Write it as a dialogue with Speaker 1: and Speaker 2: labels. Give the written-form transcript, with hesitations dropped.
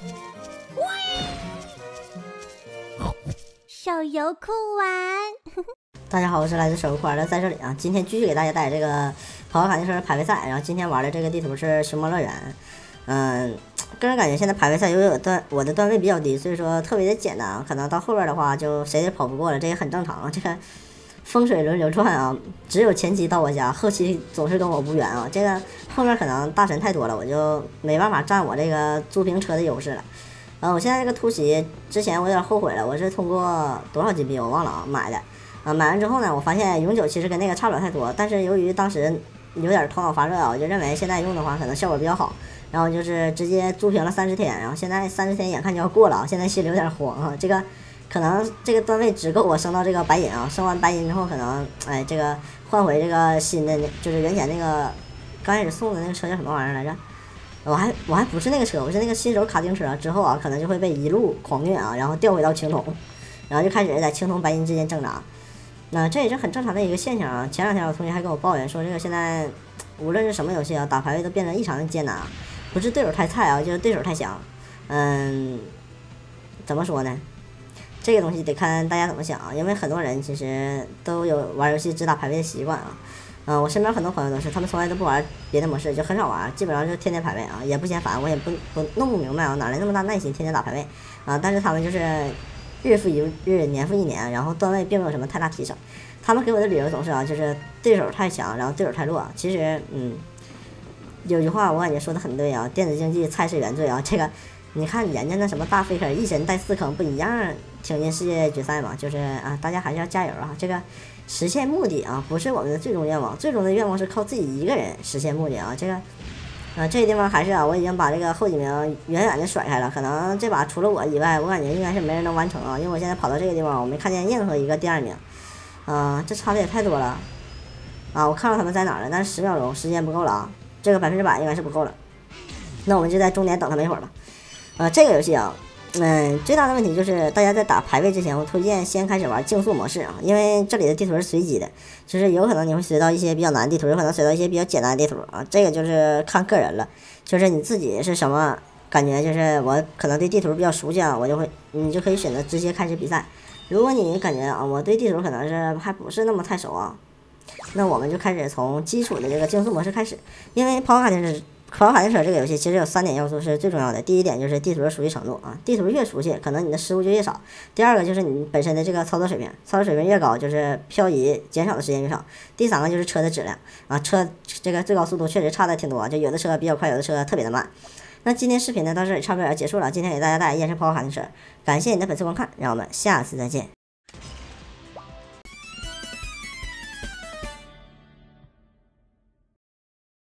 Speaker 1: 手游酷玩。
Speaker 2: 大家好，我是来自手游酷玩的，在这里啊，今天继续给大家带来这个跑跑卡丁车排位赛。然后今天玩的这个地图是熊猫乐园。个人感觉现在排位赛由于我的段位比较低，所以说特别的简单啊。可能到后边的话就谁也跑不过了，这也很正常啊。这个风水轮流转啊，只有前期到我家，后期总是跟我无缘啊。这个后面可能大神太多了，我就没办法占我这个租平车的优势了。我现在这个突袭之前我有点后悔了，我是通过多少金币我忘了啊买的。买完之后呢，我发现永久其实跟那个差不了太多，但是由于当时有点头脑发热啊，我就认为现在用的话可能效果比较好，然后就是直接租平了30天，然后现在30天眼看就要过了啊，现在心里有点慌啊。这个可能这个段位只够我升到这个白银啊，升完白银之后可能这个换回这个新的就是原先那个刚开始送的那个车叫什么玩意儿来着？我还不是那个车，我是那个新手卡丁车，之后啊可能就会被一路狂虐啊，然后调回到青铜，然后就开始在青铜白银之间挣扎。那这也是很正常的一个现象啊。前两天我同学还跟我抱怨说，这个现在无论是什么游戏啊，打排位都变得异常的艰难，不是对手太菜啊，就是对手太强。怎么说呢？这个东西得看大家怎么想啊，因为很多人其实都有玩游戏只打排位的习惯啊。我身边很多朋友都是，他们从来都不玩别的模式，就很少玩，基本上就天天排位啊，也不嫌烦，我也不弄不明白啊，哪来那么大耐心天天打排位啊？但是他们就是日复一日，年复一年，然后段位并没有什么太大提升。他们给我的理由总是啊，就是对手太强，然后对手太弱。其实，有句话我感觉说的很对啊，电子竞技菜是原罪啊。这个你看人家那什么大 faker 一神带4坑不一样挺进世界决赛嘛？就是啊，大家还是要加油啊！这个实现目的啊，不是我们的最终愿望，最终的愿望是靠自己一个人实现目的啊。这个这个地方还是啊，我已经把这个后几名远远的甩开了。可能这把除了我以外，我感觉应该是没人能完成啊，因为我现在跑到这个地方，我没看见任何一个第2名。这差的也太多了啊！我看到他们在哪儿了，但是10秒钟时间不够了啊，这个100%应该是不够了。那我们就在终点等他们一会儿吧。这个游戏啊，最大的问题就是大家在打排位之前，我推荐先开始玩竞速模式啊，因为这里的地图是随机的，就是有可能你会随到一些比较难的地图，有可能随到一些比较简单的地图啊，这个就是看个人了，就是你自己是什么感觉，就是我可能对地图比较熟悉啊，你就可以选择直接开始比赛。如果你感觉啊，我对地图可能是还不是那么太熟啊，那我们就开始从基础的这个竞速模式开始，因为跑卡丁车这个游戏其实有3点要素是最重要的。第一点就是地图的熟悉程度啊，地图越熟悉，可能你的失误就越少。第二个就是你本身的这个操作水平越高，就是漂移减少的时间越少。第3个就是车的质量啊，车这个最高速度确实差的挺多，就有的车比较快，有的车特别的慢。那今天视频呢到这里差不多要结束了，今天给大家带来夜视跑跑卡丁车，感谢你的粉丝观看，让我们下次再见。